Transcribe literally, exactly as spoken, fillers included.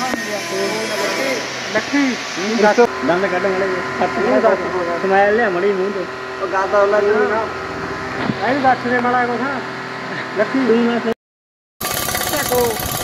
ਲੱਖੀ ਦੰਦ ਕੱਢ ਮੜੇ ਸਮਾਈਲ ਲਿਆ ਮੜੀ ਮੂੰਹ ਤੇ ਉਹ ਗਾਤਾ ਉਹਨਾਂ ਨੂੰ ਐ ਦੱਸ ਦੇ ਮਾੜਾ ਕੁਛ ਲੱਖੀ ਤੂੰ ਮੈਂ